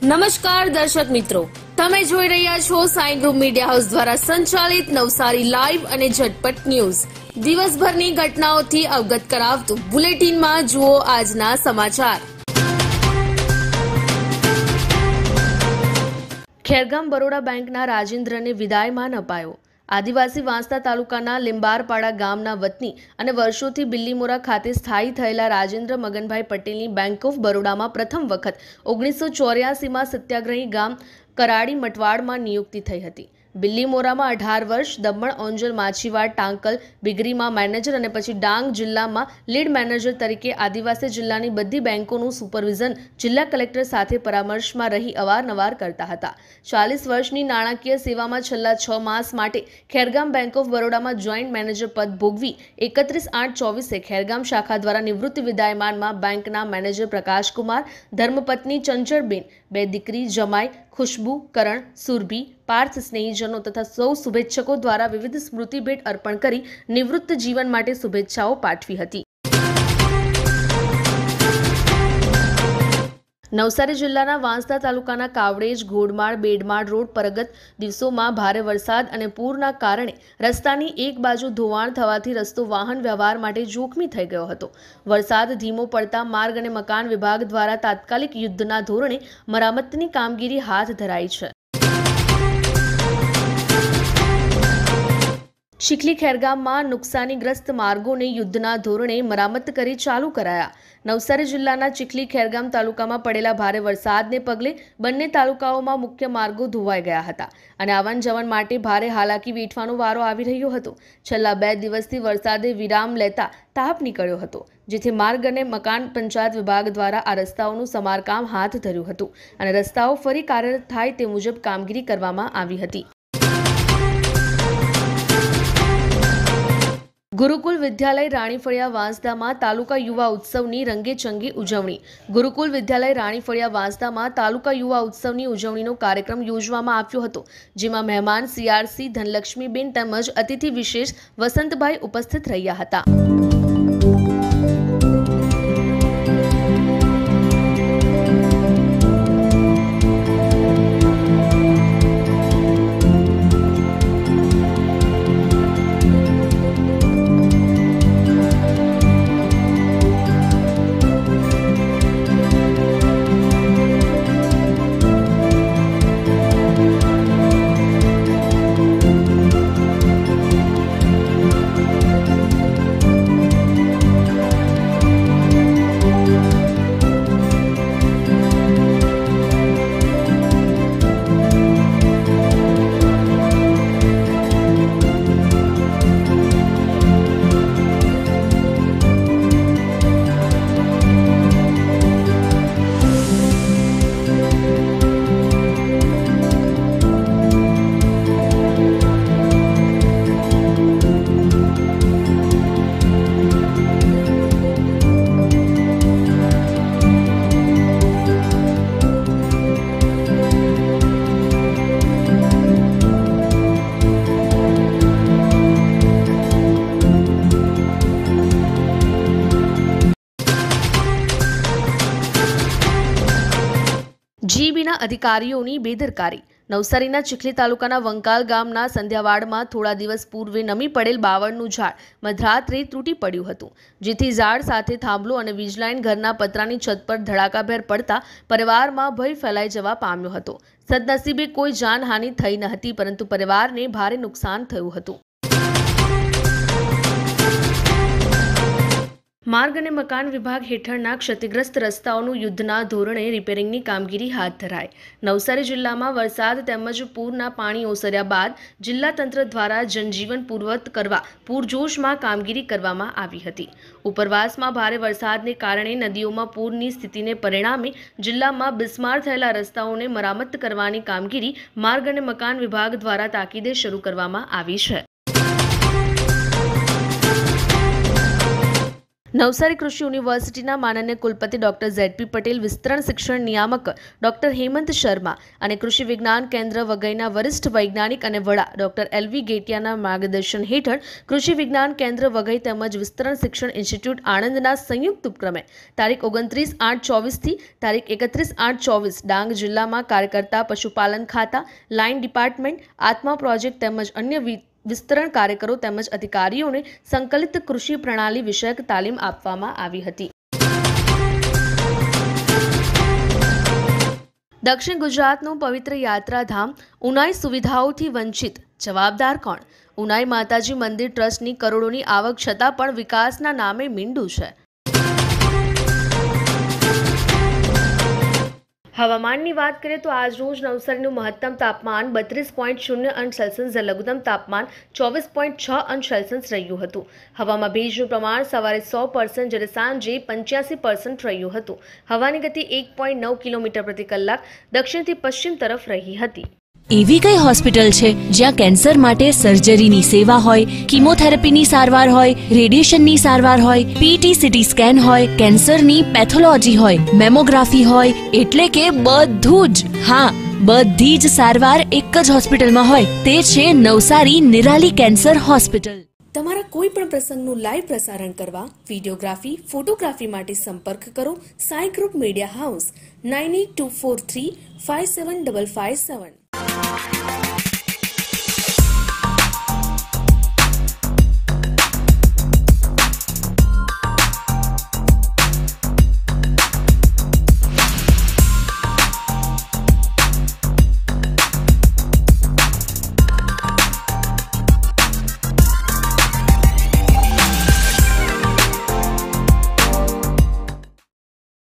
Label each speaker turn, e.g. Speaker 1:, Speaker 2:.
Speaker 1: નમસ્કાર દર્શક મિત્રો, તમે જોઈ રહ્યા છો સાઈ ગ્રુપ મીડિયા હાઉસ દ્વારા સંચાલિત નવસારી લાઈવ અને ઝટપટ ન્યૂઝ। દિવસભરની ઘટનાઓથી અવગત કરાવતું બુલેટિનમાં જુઓ આજના સમાચાર। ખેરગામ બરોડા બેંકના રાજેન્દ્રને વિદાયમાન અપાયો। આદિવાસી વાંસદા તાલુકાના લીંબારપાડા ગામના વતની અને વર્ષોથી બિલ્લીમોરા ખાતે સ્થાયી થયેલા રાજેન્દ્ર મગનભાઈ પટેલની બેંક ઓફ બરોડામાં પ્રથમ વખત 1984માં સત્યાગ્રહી ગામ કરાડી મટવાડમાં નિયુક્તિ થઈ હતી। બિલ્લીમોરામાં 18 વર્ષ, દમણ, ઓંજલ, માછીવાડ, ટાંકલ, બિગરીમાં મેનેજર અને પછી ડાંગ જિલ્લામાં લીડ મેનેજર તરીકે આદિવાસી જિલ્લાની બધી બેંકોનું સુપરવિઝન જિલ્લા કલેક્ટર સાથે પરામર્શમાં રહી અવારનવાર કરતા હતા। 40 વર્ષની નાણાકીય સેવામાં છેલ્લા 6 માસ માટે ખેરગામ બેંક ઓફ બરોડામાં જોઈન્ટ મેનેજર પદ ભોગવી 31/8/24 ખેરગામ શાખા દ્વારા નિવૃત્તિ વિદાયમાનમાં બેંકના મેનેજર પ્રકાશકુમાર, ધર્મપત્ની ચંચળબેન, 2 દીકરી જમાઈ ખુશ્બુ, કરણ, સુરભી, પાર્થ, સ્નેહીજનો તથા સૌ શુભેચ્છકો દ્વારા વિવિધ સ્મૃતિ ભેટ અર્પણ કરી નિવૃત્ત જીવન માટે શુભેચ્છાઓ પાઠવી હતી। નવસારી જિલ્લાના વાંસદા તાલુકાના કાવડેજ, ઘોડમાળ, બેડમાળ રોડ પરગત દિવસોમાં ભારે વરસાદ અને પૂરના કારણે રસ્તાની એક બાજુ ધોવાણ થવાથી રસ્તો વાહન વ્યવહાર માટે જોખમી થઈ ગયો હતો। વરસાદ ધીમો પડતા માર્ગ અને મકાન વિભાગ દ્વારા તાત્કાલિક યુદ્ધના ધોરણે મરામતની કામગીરી હાથ ધરાઈ છે। શીખલી ખેરગામમાં નુકસાનીગ્રસ્ત માર્ગોને યુદ્ધના ધોરણે મરામત કરી ચાલુ કરાયા। નવસારી જિલ્લાના ચીખલી ખેરગામ તાલુકામાં પડેલા ભારે વરસાદને પગલે બંને તાલુકાઓમાં મુખ્ય માર્ગો ધોવાઈ ગયા હતા અને આવન જવન માટે ભારે હાલાકી વેઠવાનો વારો આવી રહ્યો હતો। છેલ્લા 2 દિવસથી વરસાદે વિરામ લેતા તાપ નીકળ્યો હતો, જેથી માર્ગ અને મકાન પંચાયત વિભાગ દ્વારા આ રસ્તાઓનું સમારકામ હાથ ધર્યું હતું અને રસ્તાઓ ફરી કાર્યરત થાય તે મુજબ કામગીરી કરવામાં આવી હતી। ગુરુકુલ વિદ્યાલય રાણીફળિયા વાંસદામાં તાલુકા યુવા ઉત્સવની રંગેચંગી ઉજવણી। ગુરુકુલ વિદ્યાલય રાણીફળિયા વાંસદામાં તાલુકા યુવા ઉત્સવની ઉજવણીનો કાર્યક્રમ યોજવામાં આવ્યો હતો, જેમાં મહેમાન CRC ધનલક્ષ્મીબેન તેમજ અતિથિ વિશેષ વસંતભાઈ ઉપસ્થિત રહ્યા હતા। જીબીના અધિકારીઓની બેદરકારી। નવસારીના ચીખલી તાલુકાના વંકાલ ગામના સંધ્યાવાડમાં થોડા દિવસ પૂર્વે નમી પડેલ બાવળનું ઝાડ મધરાત્રે તૂટી પડ્યું હતું, જેથી ઝાડ સાથે થાંભલો અને વીજલાઇન ઘરના પતરાની છત પર ધડાકાભેર પડતા પરિવારમાં ભય ફેલાઈ જવા પામ્યો હતો। સદનસીબે કોઈ જાનહાનિ થઈ ન હતી, પરંતુ પરિવારને ભારે નુકસાન થયું હતું। માર્ગ અને મકાન વિભાગ હેઠળના ક્ષતિગ્રસ્ત રસ્તાઓનું યુદ્ધના ધોરણે રિપેરિંગની કામગીરી હાથ ધરાઈ। નવસારી જિલ્લામાં વરસાદ તેમજ પૂરના પાણી ઓસર્યા બાદ જિલ્લા તંત્ર દ્વારા જનજીવન પૂર્વવત કરવા પૂરજોશમાં કામગીરી કરવામાં આવી હતી। ઉપરવાસમાં ભારે વરસાદને કારણે નદીઓમાં પૂરની સ્થિતિને પરિણામે જિલ્લામાં બિસ્માર થયેલા રસ્તાઓને મરામત કરવાની કામગીરી માર્ગ અને મકાન વિભાગ દ્વારા તાકીદે શરૂ કરવામાં આવી છે। નવસારી કૃષિ યુનિવર્સિટીના માનનીય કુલપતિ ડોક્ટર ઝેડપી પટેલ, વિસ્તરણ શિક્ષણ નિયામક ડોક્ટર હેમંત શર્મા અને કૃષિ વિજ્ઞાન કેન્દ્ર વઘઈના વરિષ્ઠ વૈજ્ઞાનિક અને વડા ડોક્ટર એલવી ગેટિયાના માર્ગદર્શન હેઠળ કૃષિ વિજ્ઞાન કેન્દ્ર વઘઈ તેમજ વિસ્તરણ શિક્ષણ ઇન્સ્ટિટ્યૂટ આણંદના સંયુક્ત ઉપક્રમે તારીખ 29/8/24 થી તારીખ 31/8/24 ડાંગ જિલ્લામાં કાર્યકર્તા પશુપાલન ખાતા, લાઇન ડિપાર્ટમેન્ટ, આત્મા પ્રોજેક્ટ તેમજ અન્ય વિસ્તરણ કાર્યકરો તેમજ અધિકારીઓને સંકલિત કૃષિ પ્રણાલી વિષયક તાલીમ આપવામાં આવી હતી. દક્ષિણ ગુજરાતનું પવિત્ર યાત્રાધામ ઉનાઈ સુવિધાઓથી વંચિત, જવાબદાર કોણ? ઉનાઈ માતાજી મંદિર ટ્રસ્ટની કરોડોની આવક છતાં પણ વિકાસના નામે મીંડું છે. હવામાનની વાત કરીએ તો આજરોજ નવસારીનું મહત્તમ તાપમાન 32.0 અંશ સેલ્સિયસ જ્યારે લઘુત્તમ તાપમાન 24.6 અંશ સેલ્સિયસ રહ્યું હતું. હવામાં ભેજનું પ્રમાણ સવારે 100% જ્યારે સાંજે 85% રહ્યું હતું. હવાની ગતિ 1.9 કિલોમીટર પ્રતિ કલાક દક્ષિણથી પશ્ચિમ તરફ રહી હતી.
Speaker 2: એવી કઈ હોસ્પિટલ છે જ્યાં કેન્સર માટે સર્જરીની સેવા હોય, કીમોથેરાપીની સારવાર હોય, રેડિયેશનની સારવાર હોય, પીટી સીટી સ્કેન હોય, કેન્સરની પેથોલોજી હોય, મેમોગ્રાફી હોય, એટલે કે બધું જ. હા, બધી જ સારવાર એક જ હોસ્પિટલમાં હોય. તે છે નવસારી નિરાલી કેન્સર હોસ્પિટલ.
Speaker 1: તમારા કોઈ પણ પ્રસંગનું લાઈવ પ્રસારણ કરવા, વિડીયોગ્રાફી, ફોટોગ્રાફી માટે સંપર્ક કરો સાઈ ગ્રુપ મીડિયા હાઉસ 9824357557.